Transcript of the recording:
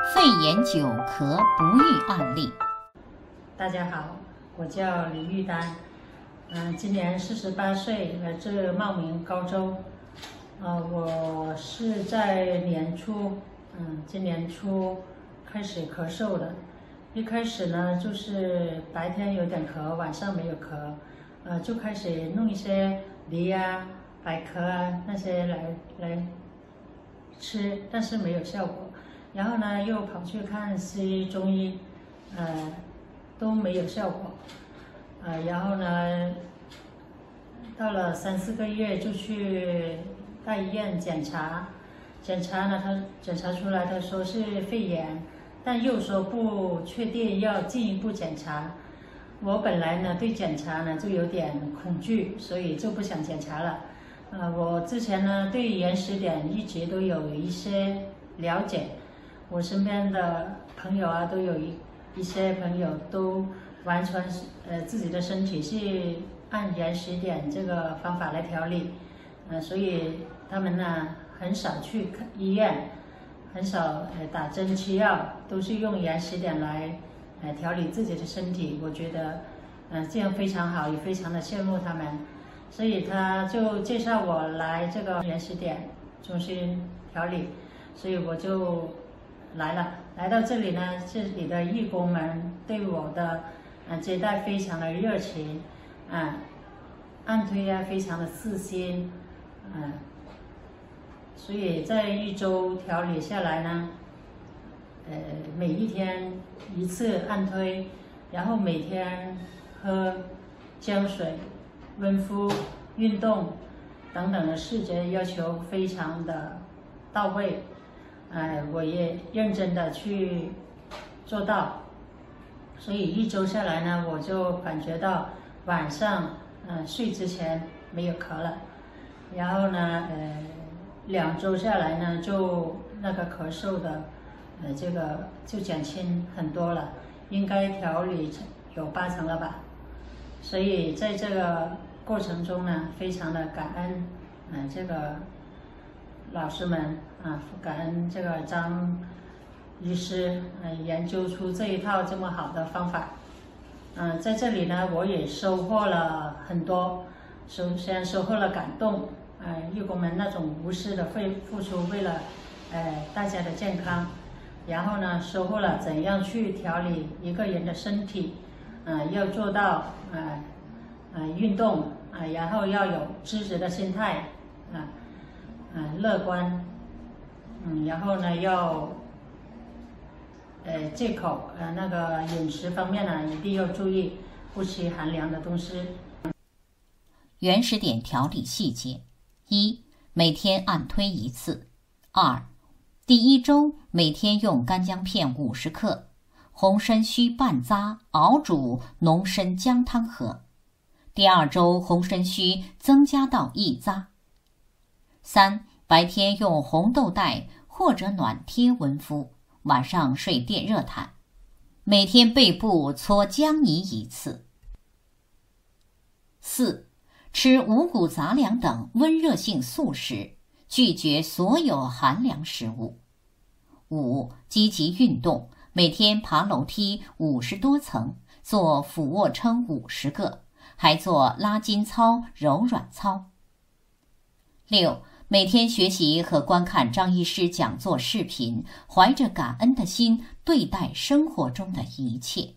肺炎久咳不愈案例。 大家好，我叫李玉丹，今年48岁，来自茂名高州。我是在今年初开始咳嗽的。一开始呢，就是白天有点咳，晚上没有咳，就开始弄一些梨啊、百科啊那些来吃，但是没有效果。然后呢，又跑去看西医、中医，都没有效果。然后呢，到了3-4个月就去大医院检查呢，他检查出来，他说是肺炎，但又说不确定，要进一步检查。我本来呢对检查呢就有点恐惧，所以就不想检查了。我之前呢对原始点一直都有一些了解，我身边的朋友啊都有一些朋友都完全自己的身体是按原始点这个方法来调理，所以他们呢很少去医院，很少打针吃药，都是用原始点来调理自己的身体。我觉得这样非常好，也非常的羡慕他们，所以他就介绍我来这个原始点中心调理，所以我就来了。来到这里呢，这里的义工们对我的接待非常的热情，按推啊非常的细心，所以在1周调理下来呢，每一天1次按推，然后每天喝姜水、温敷、运动等等的细节要求非常的到位，我也认真的去做到，所以1周下来呢，我就感觉到晚上睡之前没有咳了，然后呢2周下来呢，就那个咳嗽的这个就减轻很多了，应该调理有80%了吧。所以在这个过程中呢，非常的感恩这个老师们感恩这个张医师研究出这一套这么好的方法。在这里呢，我也收获了很多，首先收获了感动，义工们那种无私的付出，为了大家的健康。然后呢，收获了怎样去调理一个人的身体，要做到运动然后要有积极的心态，乐观，然后呢要忌口那个饮食方面呢一定要注意，不吃寒凉的东西。 原始点调理细节：1. 每天按推1次。2. 第1周每天用干姜片50克，红参须半扎熬煮浓参姜汤喝。第2周红参须增加到1扎。3. 白天用红豆袋或者暖贴温敷，晚上睡电热毯，每天背部搓姜泥1次。4. 吃五谷杂粮等温热性素食，拒绝所有寒凉食物。5. 积极运动，每天爬楼梯50多层，做俯卧撑50个，还做拉筋操、柔软操。6. 每天学习和观看张医师讲座视频，怀着感恩的心对待生活中的一切。